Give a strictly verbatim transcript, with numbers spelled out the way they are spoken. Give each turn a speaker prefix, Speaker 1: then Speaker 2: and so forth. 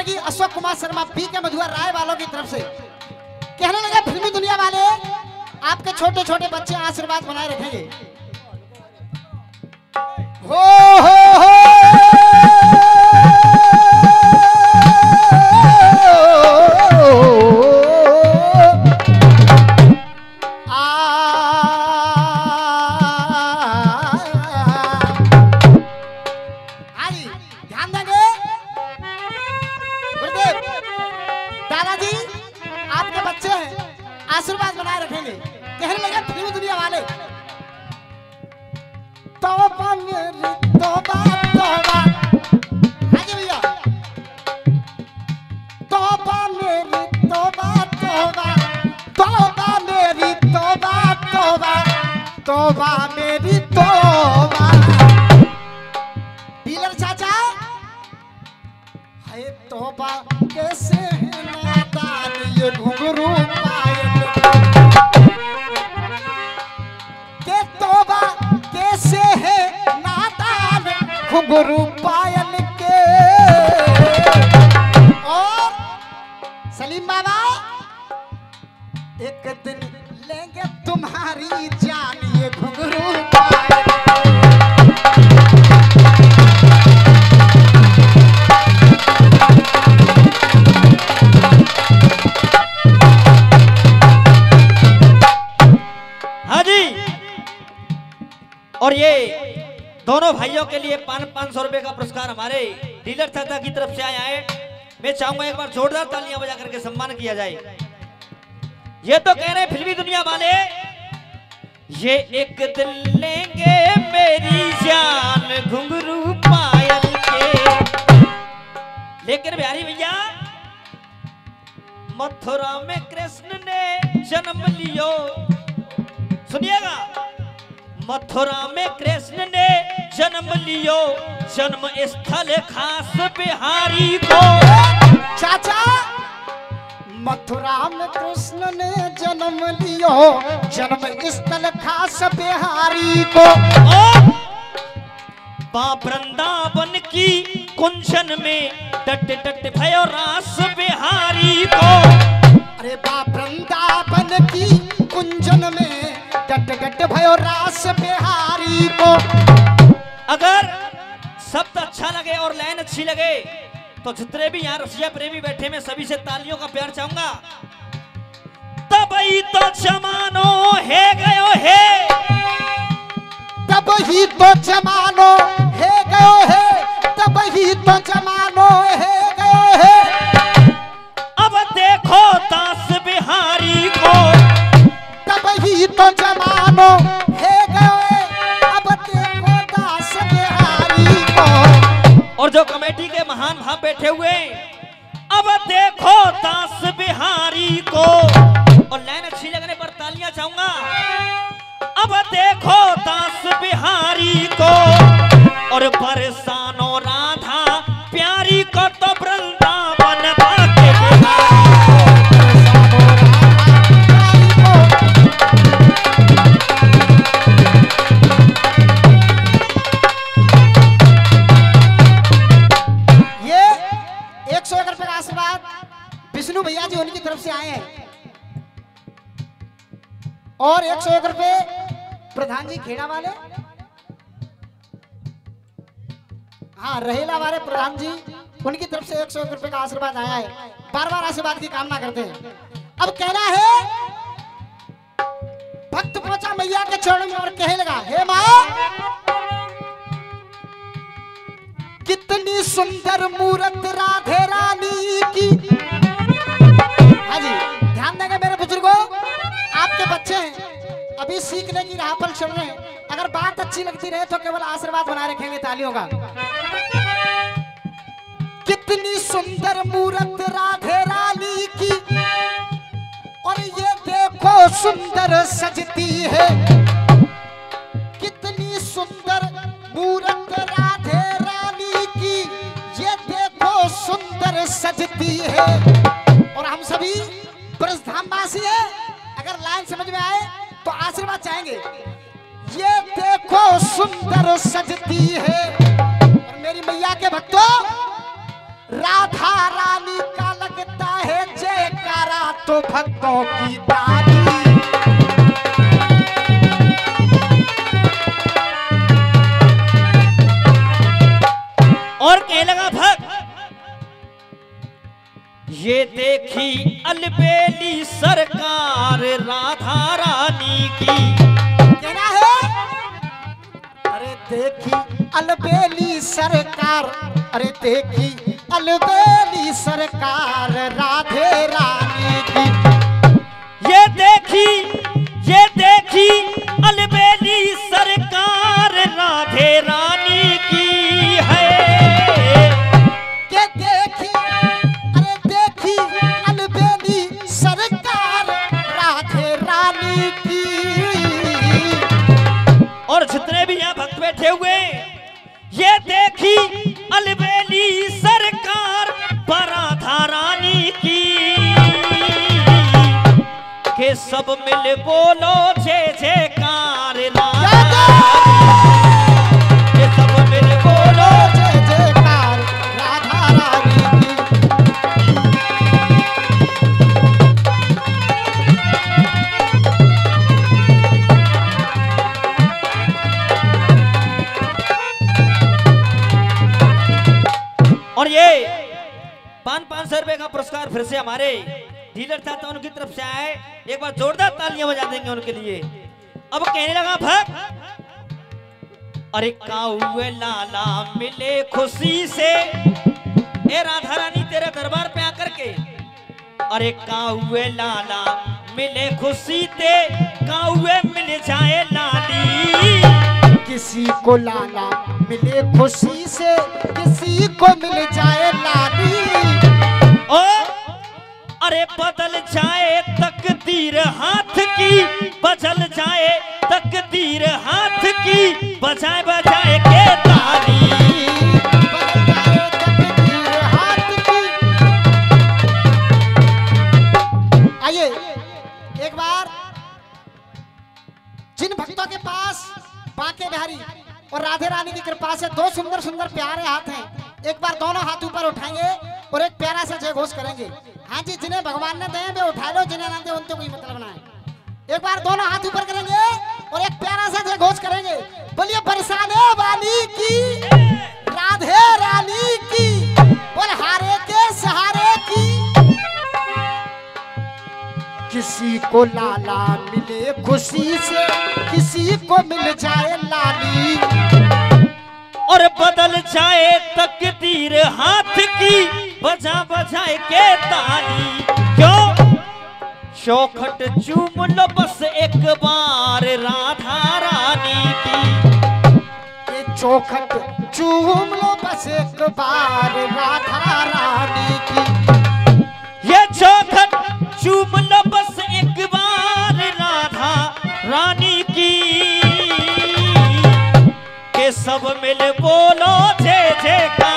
Speaker 1: स्वर्गीय अशोक कुमार शर्मा पी के मधुआ राय वालों की तरफ से कहने लगे फिल्मी दुनिया वाले आपके छोटे छोटे बच्चे आशीर्वाद बनाए रखेंगे। हो हो हो आशीर्वाद बनाए रखेंगे। कहने लगे फिल्मी दुनिया वाले तौबा मेरी तौबा तौबा, हाँ जी भैया, तौबा मेरी तौबा तौबा, तौबा मेरी तौबा तौबा, तौबा मेरी तौबा। डीलर चाचा है तौबा कैसे है नादान ये घुंघरू पायल के, तौबा कैसे है नादान घुंघरू पायल के। और सलीम बाबा एक दिन लेंगे तुम्हारी जान ये घुंघरू पायल।
Speaker 2: और ये दोनों भाइयों के लिए पाँच पाँच सौ रुपए का पुरस्कार हमारे डीलर चाचा की तरफ से आया है। मैं चाहूंगा एक बार जोरदार तालियां बजा करके सम्मान किया जाए। ये तो कह रहे फिल्मी दुनिया वाले ये एक दिन लेंगे मेरी जान घुंघरू पायल के, लेकिन बिहारी भैया मथुरा में कृष्ण ने जन्म लियो, सुनिएगा, मथुरा में कृष्ण ने जन्म लियो, जन्म स्थल खास बिहारी को।
Speaker 1: चाचा मथुरा में कृष्ण ने जन्म लियो, जन्म स्थल खास बिहारी को।
Speaker 2: बाप वृंदावन की कुंजन में डट डट भयो रास बिहारी को।
Speaker 1: अरे बाप वृंदावन की कुंजन में डट डट भयो रास बिहारी को।
Speaker 2: अगर शब्द अच्छा लगे और लाइन अच्छी लगे तो जितने भी यहाँ रसिया प्रेमी बैठे मैं सभी से तालियों का प्यार चाहूंगा। तब ही तो जमानो है गयो है,
Speaker 1: तब ही तो जमानो है गयो है, तब ही तो जमानो है गयो है।
Speaker 2: अब देखो दास बिहारी को,
Speaker 1: तब ही तो जमानो है गयो है, अब देखो दास बिहारी को।
Speaker 2: और जो कमेटी के महान भाव बैठे हुए अब देखो दास बिहारी को, और लाइन अच्छी लगने पर तालियां चाहूंगा। अब देखो दास बिहारी को, और बरसानो राधा प्यारी को तो वृंदावन बाके
Speaker 1: विष्णु भैया जी उनकी तरफ से आए हैं, और एक सौ एक रुपए प्रधान जी खेड़ा वाले, हाँ रहेला वाले प्रधान जी उनकी तरफ से एक सौ एक रुपए का आशीर्वाद आया है। बार बार आशीर्वाद की कामना करते हैं। अब कहना है भक्त पहुंचा मैया के चरणों में और कहने लगा, हे माँ कितनी सुंदर मूरत राधे रानी की। हाँ जी ध्यान देंगे मेरे बुजुर्गों, आपके बच्चे हैं अभी सीखने की राह पर चल रहे हैं, अगर बात अच्छी लगती रहे तो केवल आशीर्वाद बनाए रखेंगे तालियों का। कितनी सुंदर मूरत राधे रानी की, और ये देखो सुंदर सजती है। कितनी सुंदर मूरत राधे रानी की, ये देखो सुंदर सजती है। और हम सभी ब्रजधामवासी हैं, अगर लाइन समझ में आए तो आशीर्वाद चाहेंगे। ये देखो सुंदर सजती है। और मेरी मैया के भक्तों राधा रानी का लगता है जयकारा तो भक्तों की ताली।
Speaker 2: और कहने लगा भक्त, ये देखी अलबेली सरकार राधा रानी की।
Speaker 1: कहना है अरे देखी अलबेली सरकार, अरे देखी अलबेली सरकार राधे रानी की।
Speaker 2: ये देखी ये देखी अलबेली सरकार राधे रानी की है।
Speaker 1: के देखी अरे देखी अलबेली सरकार राधे रानी की।
Speaker 2: और जितने भी यहाँ भक्त बैठे हुए, ये देखी अलबेली सरकार राधा रानी की। के सब मिल बोलो जय जयकार राधा, के सब मिल बोलो
Speaker 1: जय जयकार राधा रानी की।
Speaker 2: और ये पाँच पाँच सौ रुपए का पुरस्कार फिर से हमारे डीलर साहब उनकी तरफ से आए। एक बार जोरदार तालियां बजा देंगे उनके लिए। अब कहने लगा भक्त, अरे काउए लाला मिले खुशी से, ए राधा रानी तेरे दरबार पे आकर के, अरे काउए लाला मिले खुशी ते, काउए मिल जाए लाली।
Speaker 1: किसी को लाला मिले खुशी से, किसी को मिल जाए लाली।
Speaker 2: ओ अरे बदल जाए तकदीर हाथ की, बदल जाए तकदीर हाथ की, बजाए बजाए के ताली।
Speaker 1: बदल जाए तकदीर हाथ की। आइए एक बार जिन भक्तों के पास बांके बिहारी और राधे रानी की कृपा से दो सुंदर सुंदर प्यारे हाथ हैं, एक बार दोनों हाथ ऊपर उठाएंगे और एक प्यारा सा जय घोष करेंगे। हाँ जी, जिन्हें भगवान ने दे वे उठा लो, जिन्हें ना दे उनसे कोई मतलब ना है। एक बार दोनों हाथ ऊपर करेंगे और एक प्यारा सा जय घोष करेंगे। बोलिए बरसाने वाली की, राधे रानी की, बोल हारे के सहारे की। किसी को लाला मिले खुशी से, किसी को मिल जाए लाली।
Speaker 2: और बदल जाए तकदीर हाथ की, बजा बजाए के ताली। क्यों चौखट चूम लो बस एक बार राधा रानी की।
Speaker 1: ये चौखट चूम लो बस एक बार राधा रानी की।
Speaker 2: ये चौखट चूम लो बस एक बार राधा रानी की। के सब मिल बोलो जय जयकार।